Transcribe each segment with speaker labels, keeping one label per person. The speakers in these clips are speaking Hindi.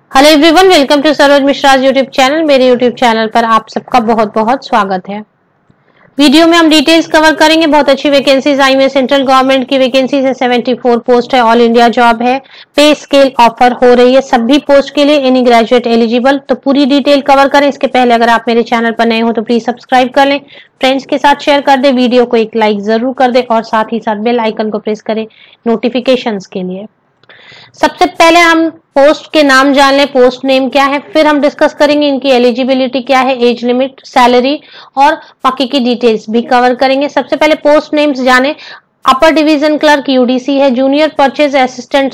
Speaker 1: Hello everyone, welcome to Saroj Mishra YouTube channel. मेरे यूट्यूब चैनल पर आप सबका बहुत बहुत स्वागत है। वीडियो में हम डिटेल्स कवर करेंगे। बहुत अच्छी वैकेंसीज आई हुई है, सेंट्रल गवर्नमेंट की वैकेंसीज है, 74 पोस्ट है, ऑल इंडिया जॉब है, पे स्केल ऑफर हो रही है सभी पोस्ट के लिए, एनी ग्रेजुएट एलिजिबल। तो पूरी डिटेल कवर करें। इसके पहले अगर आप मेरे चैनल पर नए हो तो प्लीज सब्सक्राइब कर लें, फ्रेंड्स के साथ शेयर कर दे, वीडियो को एक लाइक जरूर कर दे और साथ ही साथ बेल आइकन को प्रेस करें नोटिफिकेशंस के लिए। सबसे पहले हम पोस्ट के नाम जान लें, पोस्ट नेम क्या है, फिर हम डिस्कस करेंगे इनकी एलिजिबिलिटी क्या है, एज लिमिट, सैलरी और बाकी की डिटेल्स भी कवर करेंगे। सबसे पहले पोस्ट नेम्स जाने। अपर डिवीजन क्लर्क यूडीसी है, junior purchase assistant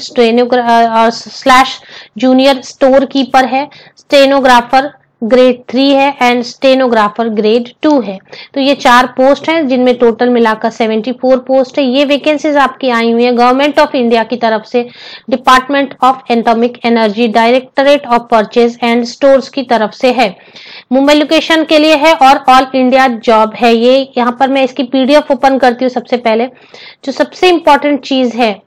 Speaker 1: slash junior store keeper है, स्टेनोग्राफर ग्रेड 3 है एंड स्टेनोग्राफर ग्रेड 2 है। तो ये 4 पोस्ट हैं जिनमें टोटल मिलाकर 74 पोस्ट है। ये वैकेंसीज आपकी आई हुई है गवर्नमेंट ऑफ इंडिया की तरफ से, department of atomic energy, directorate of purchase and stores की तरफ से है। मुंबई लोकेशन के लिए है और ऑल इंडिया जॉब है। ये यहाँ पर मैं इसकी पीडीएफ ओपन करती हूँ। सबसे पहले जो सबसे इंपॉर्टेंट चीज है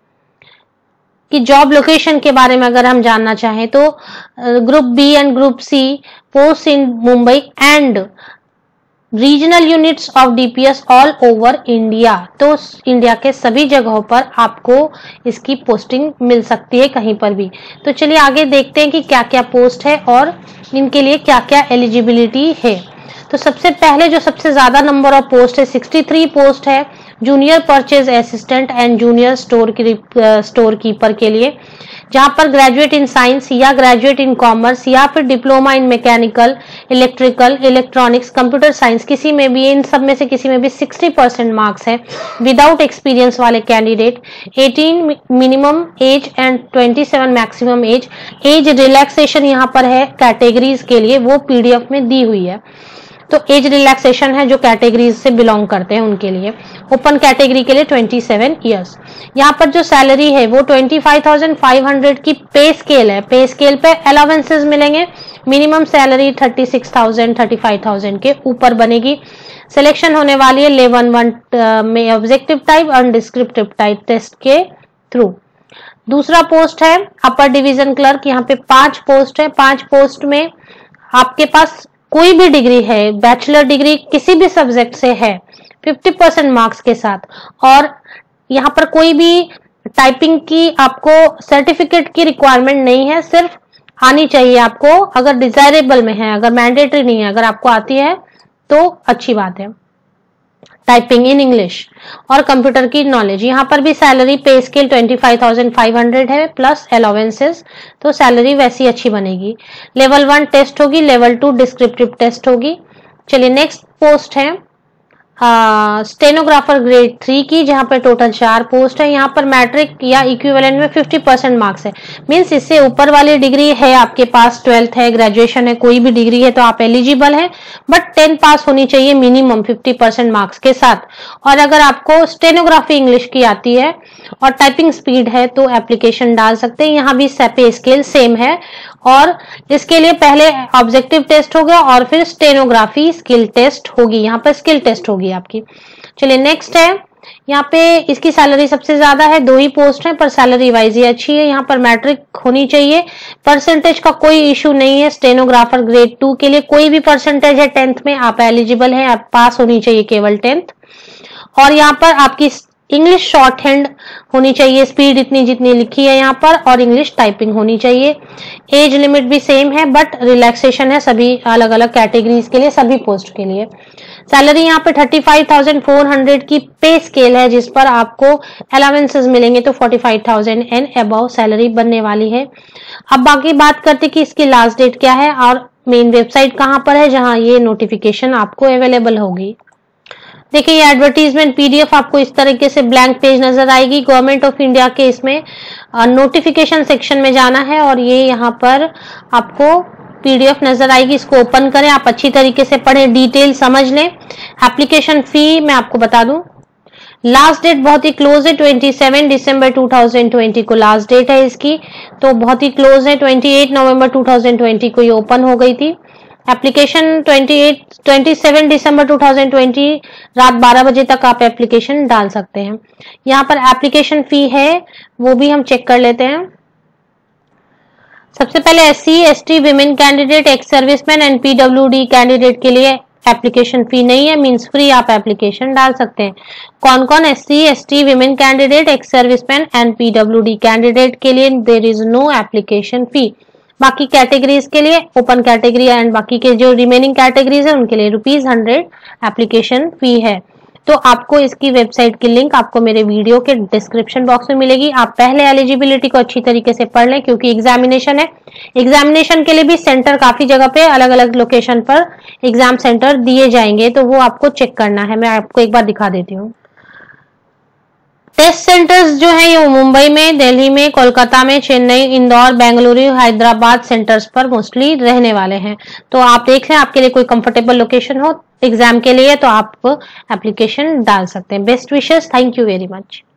Speaker 1: कि जॉब लोकेशन के बारे में अगर हम जानना चाहें तो group B and group C post in Mumbai and regional units of DPS all over India. तो इंडिया के सभी जगहों पर आपको इसकी पोस्टिंग मिल सकती है कहीं पर भी। तो चलिए आगे देखते हैं कि क्या क्या पोस्ट है और इनके लिए क्या क्या एलिजिबिलिटी है। तो सबसे पहले जो सबसे ज्यादा नंबर ऑफ पोस्ट है 63 पोस्ट है junior purchase assistant and junior store keeper के लिए, जहां पर ग्रेजुएट इन साइंस या ग्रेजुएट इन कॉमर्स या फिर diploma in mechanical, electrical, electronics, computer science, किसी में भी, इन सब में से किसी में भी 60% मार्क्स है। विदाउट एक्सपीरियंस वाले candidate 18 minimum age and 27 maximum age. Age relaxation यहाँ पर है कैटेगरीज के लिए, वो पीडीएफ में दी हुई है। तो एज रिलैक्सेशन है जो कैटेगरीज से बिलोंग करते हैं उनके लिए। ओपन कैटेगरी के लिए 27 इयर्स। यहाँ पर जो सैलरी है वो 25,500 की पे स्केल है। पे स्केल पे अलाउंसेस मिलेंगे। मिनिमम सैलरी 36,000 35,000 के ऊपर बनेगी। सिलेक्शन होने वाली है लेवल 1 में ऑब्जेक्टिव टाइप और डिस्क्रिप्टिव टाइप टेस्ट के थ्रू। दूसरा पोस्ट है अपर डिवीजन क्लर्क। यहाँ पे 5 पोस्ट है। 5 पोस्ट में आपके पास कोई भी डिग्री है, बैचलर डिग्री किसी भी सब्जेक्ट से है 50% मार्क्स के साथ, और यहाँ पर कोई भी टाइपिंग की आपको सर्टिफिकेट की रिक्वायरमेंट नहीं है, सिर्फ आनी चाहिए आपको। अगर डिजायरेबल में है, अगर मैंडेटरी नहीं है, अगर आपको आती है तो अच्छी बात है। टाइपिंग इन इंग्लिश और कंप्यूटर की नॉलेज। यहाँ पर भी सैलरी पे स्केल 25,500 है प्लस अलाउंसेस, तो सैलरी वैसी अच्छी बनेगी। लेवल 1 टेस्ट होगी, लेवल 2 डिस्क्रिप्टिव टेस्ट होगी। चलिए नेक्स्ट पोस्ट है स्टेनोग्राफर ग्रेड 3 की, जहां पर टोटल 4 पोस्ट है। यहाँ पर मैट्रिक या इक्विवेलेंट में 50% मार्क्स है। मीन्स इससे ऊपर वाली डिग्री है, आपके पास 12th है, ग्रेजुएशन है, कोई भी डिग्री है तो आप एलिजिबल हैं, बट 10 पास होनी चाहिए मिनिमम 50% मार्क्स के साथ। और अगर आपको स्टेनोग्राफी इंग्लिश की आती है और टाइपिंग स्पीड है तो एप्लीकेशन डाल सकते हैं। यहाँ भी पे स्केल सेम है और इसके लिए पहले ऑब्जेक्टिव टेस्ट होगा और फिर स्टेनोग्राफी स्किल टेस्ट होगी। यहाँ पर स्किल टेस्ट होगी आपकी। चलिए नेक्स्ट है, यहाँ पे इसकी सैलरी सबसे ज्यादा है, 2 ही पोस्ट है पर सैलरी वाइज ही अच्छी है। यहाँ पर मैट्रिक होनी चाहिए, परसेंटेज का कोई इशू नहीं है। स्टेनोग्राफर ग्रेड 2 के लिए कोई भी परसेंटेज है 10th में आप एलिजिबल है, आप पास होनी चाहिए केवल 10th। और यहाँ पर आपकी इंग्लिश शॉर्ट हैंड होनी चाहिए, स्पीड इतनी जितनी लिखी है यहाँ पर, और इंग्लिश टाइपिंग होनी चाहिए। एज लिमिट भी सेम है बट रिलैक्सेशन है सभी अलग अलग कैटेगरीज के लिए, सभी पोस्ट के लिए। सैलरी यहाँ पे 35,400 की पे स्केल है जिस पर आपको अलाउंसेस मिलेंगे, तो 45,000 एंड अबव सैलरी बनने वाली है। अब बाकी बात करते कि इसकी लास्ट डेट क्या है और मेन वेबसाइट कहाँ पर है जहां ये नोटिफिकेशन आपको अवेलेबल होगी। देखिए ये एडवर्टीजमेंट पीडीएफ आपको इस तरीके से ब्लैंक पेज नजर आएगी। गवर्नमेंट ऑफ इंडिया के इसमें नोटिफिकेशन सेक्शन में जाना है और ये यहाँ पर आपको पीडीएफ नजर आएगी। इसको ओपन करें, आप अच्छी तरीके से पढ़ें, डिटेल समझ लें। एप्लीकेशन फी मैं आपको बता दूं, लास्ट डेट बहुत ही क्लोज है, 27 दिसंबर 2020 को लास्ट डेट है इसकी, तो बहुत ही क्लोज है। 28 नवंबर 2020 को ये ओपन हो गई थी। एप्लीकेशन 27 दिसंबर 2020 रात 12 बजे तक आप एप्लीकेशन डाल सकते हैं। यहाँ पर एप्लीकेशन फी है वो भी हम चेक कर लेते हैं। सबसे पहले SC ST women candidate, ex serviceman and PWD candidate के लिए एप्लीकेशन फी नहीं है, मींस फ्री आप एप्लीकेशन डाल सकते हैं। कौन कौन? SC ST women candidate, ex serviceman and PWD candidate के लिए there is no application fee. बाकी कैटेगरीज के लिए, ओपन कैटेगरी एंड बाकी के जो रिमेनिंग कैटेगरीज है उनके लिए ₹100 एप्लीकेशन फी है। तो आपको इसकी वेबसाइट की लिंक आपको मेरे वीडियो के डिस्क्रिप्शन बॉक्स में मिलेगी। आप पहले एलिजिबिलिटी को अच्छी तरीके से पढ़ लें, क्योंकि एग्जामिनेशन है। एग्जामिनेशन के लिए भी सेंटर काफी जगह पे अलग अलग लोकेशन पर एग्जाम सेंटर दिए जाएंगे, तो वो आपको चेक करना है। मैं आपको एक बार दिखा देती हूँ। टेस्ट सेंटर्स जो है ये मुंबई में, दिल्ली में, कोलकाता में, चेन्नई, इंदौर, बेंगलुरु, हैदराबाद सेंटर्स पर मोस्टली रहने वाले हैं। तो आप देख लें आपके लिए कोई कंफर्टेबल लोकेशन हो एग्जाम के लिए तो आप एप्लीकेशन डाल सकते हैं। Best wishes, thank you very much.